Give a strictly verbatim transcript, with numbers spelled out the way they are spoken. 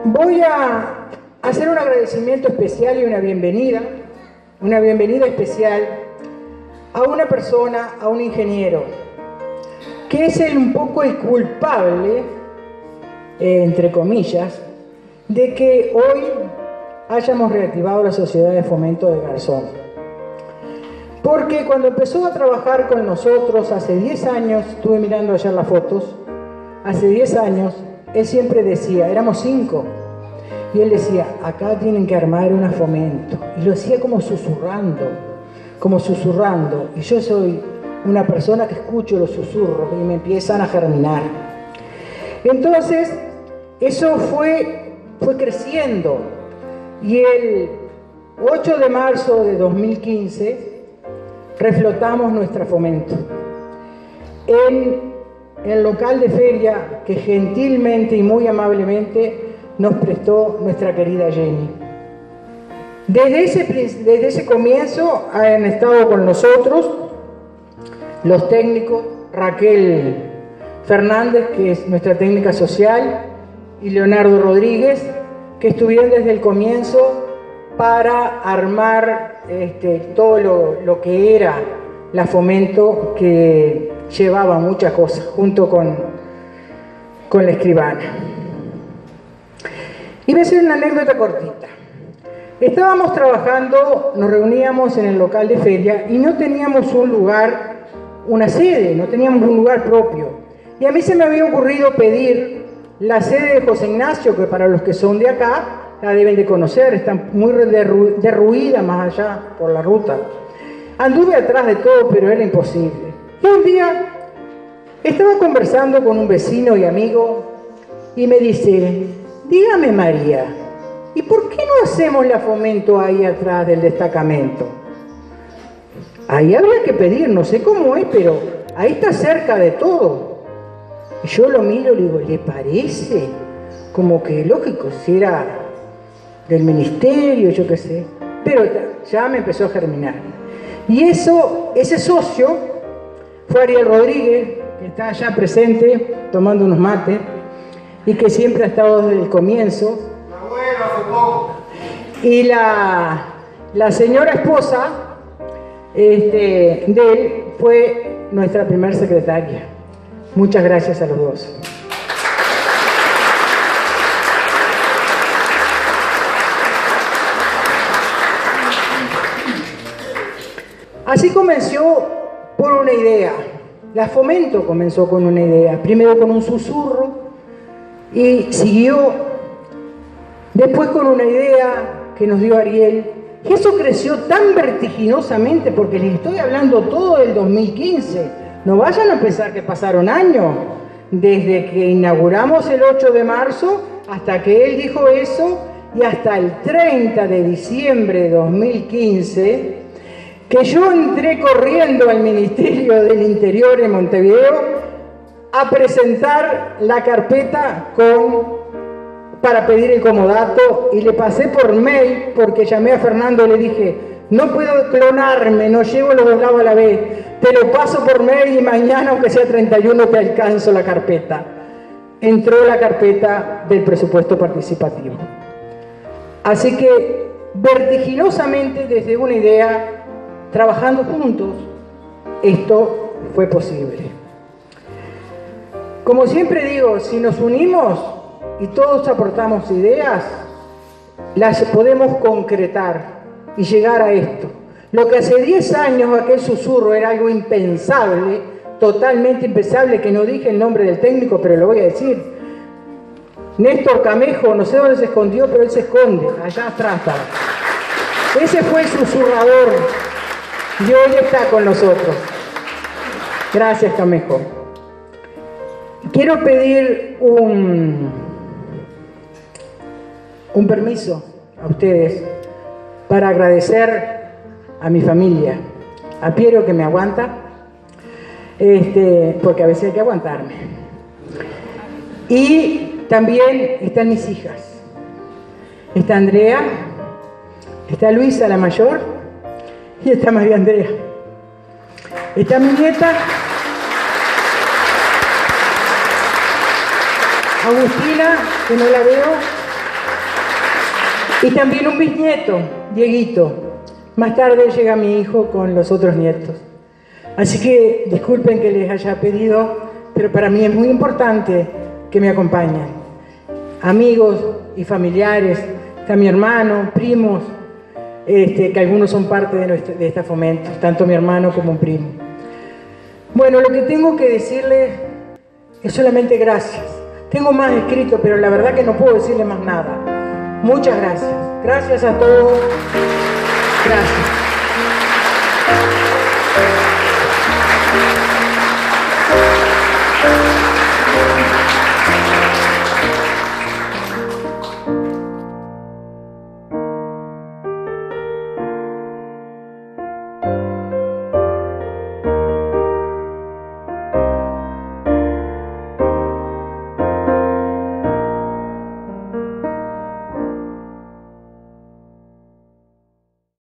Voy a hacer un agradecimiento especial y una bienvenida, una bienvenida especial a una persona, a un ingeniero, que es el, un poco el culpable, eh, entre comillas, de que hoy hayamos reactivado la Sociedad de Fomento de Garzón. Porque cuando empezó a trabajar con nosotros hace diez años, estuve mirando ayer las fotos, hace diez años, él siempre decía, éramos cinco, y él decía, acá tienen que armar un fomento. Y lo hacía como susurrando, como susurrando. Y yo soy una persona que escucho los susurros y me empiezan a germinar. Entonces, eso fue, fue creciendo. Y el ocho de marzo de dos mil quince, reflotamos nuestro fomento en el local de feria que gentilmente y muy amablemente nos prestó nuestra querida Jenny. Desde ese, desde ese comienzo han estado con nosotros los técnicos, Raquel Fernández, que es nuestra técnica social, y Leonardo Rodríguez, que estuvieron desde el comienzo para armar este, todo lo, lo que era la Fomento, que llevaba muchas cosas junto con, con la escribana. Y voy a hacer una anécdota cortita. Estábamos trabajando, nos reuníamos en el local de feria y no teníamos un lugar, una sede, no teníamos un lugar propio. Y a mí se me había ocurrido pedir la sede de José Ignacio, que para los que son de acá la deben de conocer, está muy derru derruida más allá por la ruta. Anduve atrás de todo, pero era imposible. Y un día estaba conversando con un vecino y amigo y me dice, dígame María, ¿y por qué no hacemos la Fomento ahí atrás del destacamento? Ahí habría que pedir, no sé cómo es, pero ahí está cerca de todo. Y yo lo miro y le digo, ¿le parece? Como que lógico, si era del ministerio, yo qué sé. Pero ya me empezó a germinar. Y eso, ese socio fue Ariel Rodríguez, que está allá presente, tomando unos mates, y que siempre ha estado desde el comienzo. Abuelo, hace poco. Y la, la señora esposa este, de él fue nuestra primera secretaria. Muchas gracias a los dos. Así comenzó por una idea. La Fomento comenzó con una idea. Primero con un susurro y siguió después con una idea que nos dio Ariel. Y eso creció tan vertiginosamente, porque les estoy hablando todo del dos mil quince. No vayan a pensar que pasaron años. Desde que inauguramos el ocho de marzo hasta que él dijo eso y hasta el treinta de diciembre de dos mil quince, que yo entré corriendo al Ministerio del Interior en Montevideo a presentar la carpeta con, para pedir el comodato, y le pasé por mail porque llamé a Fernando y le dije, no puedo clonarme, no llevo los dos lados a la vez, te lo paso por mail y mañana, aunque sea treinta y uno, te alcanzo la carpeta. Entró la carpeta del presupuesto participativo. Así que vertiginosamente, desde una idea, trabajando juntos, esto fue posible. Como siempre digo, si nos unimos y todos aportamos ideas, las podemos concretar y llegar a esto. Lo que hace diez años aquel susurro era algo impensable, totalmente impensable, que no dije el nombre del técnico, pero lo voy a decir. Néstor Camejo, no sé dónde se escondió, pero él se esconde, allá atrás estaba. Ese fue el susurrador y hoy está con nosotros. Gracias, Camejo. Quiero pedir un, un permiso a ustedes para agradecer a mi familia, a Piero, que me aguanta, este, porque a veces hay que aguantarme. Y también están mis hijas. Está Andrea, está Luisa, la mayor, y está María Andrea. Está mi nieta, Agustina, que no la veo, Y también un bisnieto, Dieguito. Más tarde llega mi hijo con los otros nietos. Así que disculpen que les haya pedido, pero para mí es muy importante que me acompañen. Amigos y familiares, está mi hermano, primos, este, que algunos son parte de, nuestra, de esta fomento, tanto mi hermano como un primo. Bueno, lo que tengo que decirles es solamente gracias. Tengo más escrito, pero la verdad que no puedo decirle más nada. Muchas gracias. Gracias a todos. Gracias. Thank you.